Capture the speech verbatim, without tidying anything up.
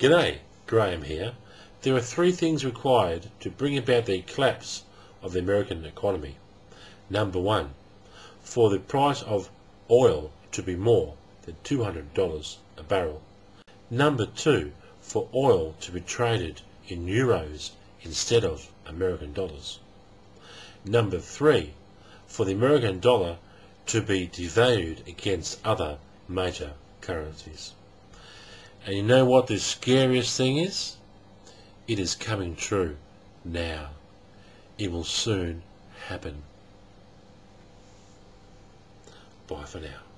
G'day, Graham here. There are three things required to bring about the collapse of the American economy. Number one, for the price of oil to be more than two hundred dollars a barrel. Number two, for oil to be traded in euros instead of American dollars. Number three, for the American dollar to be devalued against other major currencies. And you know what the scariest thing is? It is coming true now. It will soon happen. Bye for now.